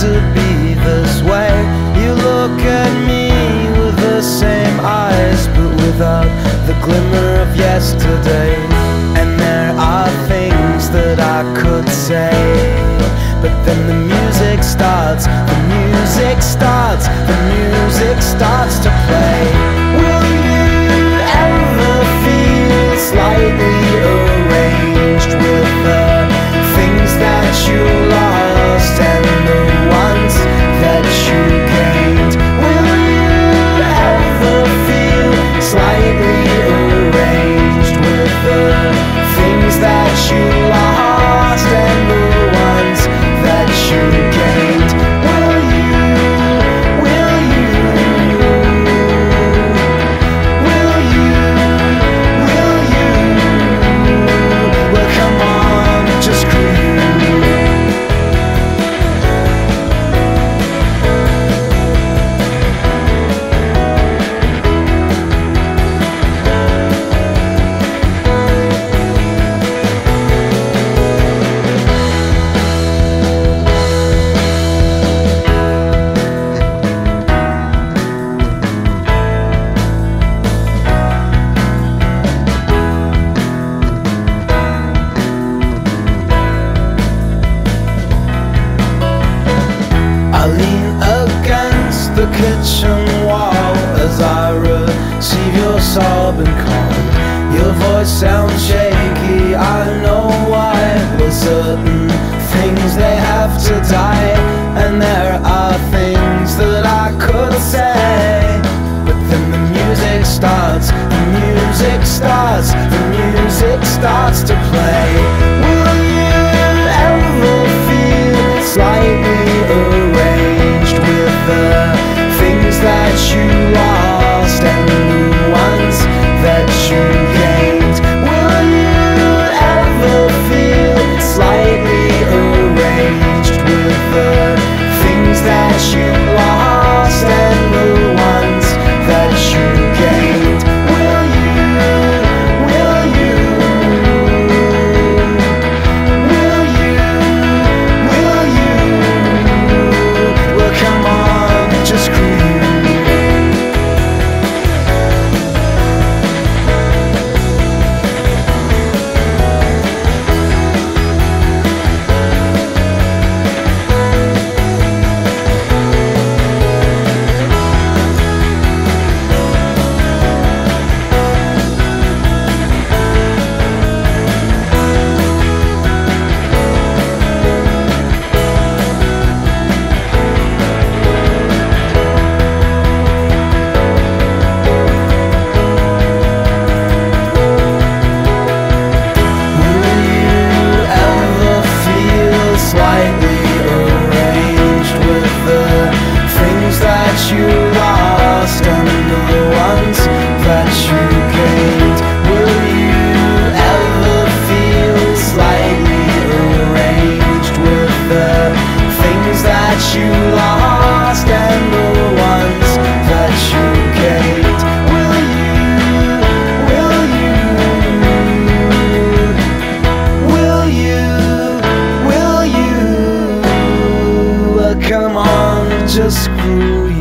to be this way. You look at me with the same eyes, but without the glimmer of yesterday. And there are things that I could say, but then the music starts, the music starts, the music starts to play. Will you ever feel slightly arranged with the things that you lost and the ones that you gained? Will you ever feel slightly arranged with the things that you lost and the ones that you gained? Will you, will you, will you, will you? Well, come on, just screw you. I lean against the kitchen wall as I receive your sobbing call. Your voice sounds shaky, I know why. With certain things they have to die, and there are things that I could say. But then the music starts, the music starts, the music starts to play. Will you ever feel slightly arranged with the things that you lost and the ones that you gained? Will you ever feel slightly arranged with the things that you lost and the ones that you gained? Will you, will you, will you, will you? Well, come on, just screw you. Slightly arranged with the things that you lost and the ones that you gained? Will you ever feel slightly arranged with the things that you lost and the ones that you gained? Will you, will you, will you? Come on, just screw you.